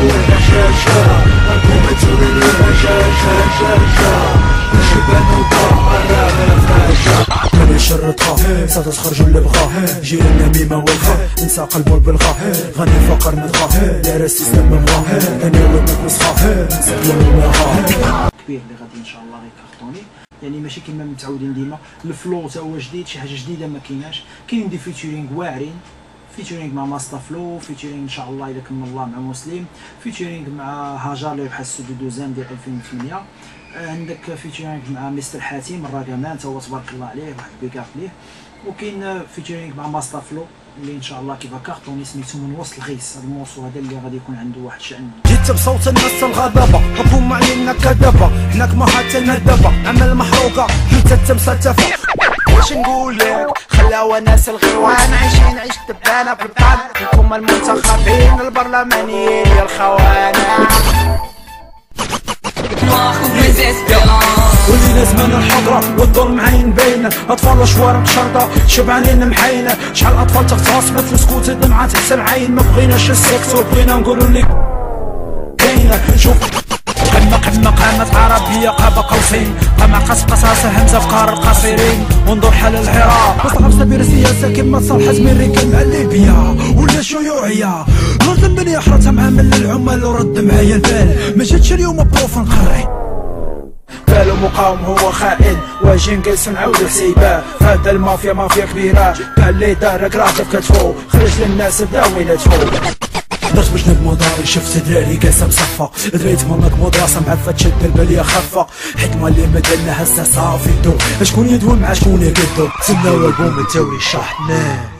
ماني شرطها ستخرج اللي بغاه، جيل النميمة والخا انسى قلبه بالغا، غني فقر مدغاه، دار السيستم مبغاه، انا ودنك وصخاه نسى المغاه كبير اللي غادي ان شاء الله غيكارطوني. يعني ماشي كيما متعودين ديما الفلو تا هو جديد، شي حاجه جديده ما كايناش. كاين دي فيتشرينغ واعرين، فيتشرينغ مع ماستا فلو، فيتشرينغ ان شاء الله اذا كمل الله مع مسلم، فيتشرينغ مع هاجر اللي بحال السودو دوزان ديال 2008، عندك فيتشرينغ مع مستر حاتم الراكمان تا هو تبارك الله عليه واحد بيكارت ليه، وكاين فيتشرينغ مع ماستا فلو اللي ان شاء الله كيفا كارطوني سميتو من وسط الغيس. هذا الموسو هذا اللي غادي يكون عنده واحد الشأن. جيت بصوت الناس الغضبة حكم علينا كذبة، هناك ما حتى ندبة عمل محروقة انت تمساتفة. واش نقول لك خلاو ناس الغيوان عايشين عيش دبانة في البطال، انتم المنتخبين البرلمانيين يا الخوانا. ولينا زمان الحضرة والظلم عين باينة، أطفال شوارع شرطة شبعانين محاينة، شحال أطفال تغتصبت في سكوت الدمعة تحسن عين. ما بغيناش السكتور بغينا نقولو اللي كاينة. شوف قمة قامت عربية قاب قوسين، قمع قصاصة همزة في قار القصيرين، وانظر حال العراق مصطلح سبيل السياسة كيما تصالح زميري كان مع ليبيا ولا شيوعية. الأرض من يحرتها معامل للعمال ورد معايا البال، ما جاتش اليوم بروف نقري بالو مقاوم هو خائن، واجي نقيس نعاود حسيبه. هذا المافيا مافيا كبيرة قال لي دارك راجل في كتفو، خرج للناس بداوينتو. درت باش نضمضاري شفت دراري قاسة مصفى، دريت منك مدرسة معفة تشد البلية خفة، حكمة اللي مدلنا هسه صافي دو، شكون يدوي مع شكون يقدو، سنا والبوم التوري شحناه.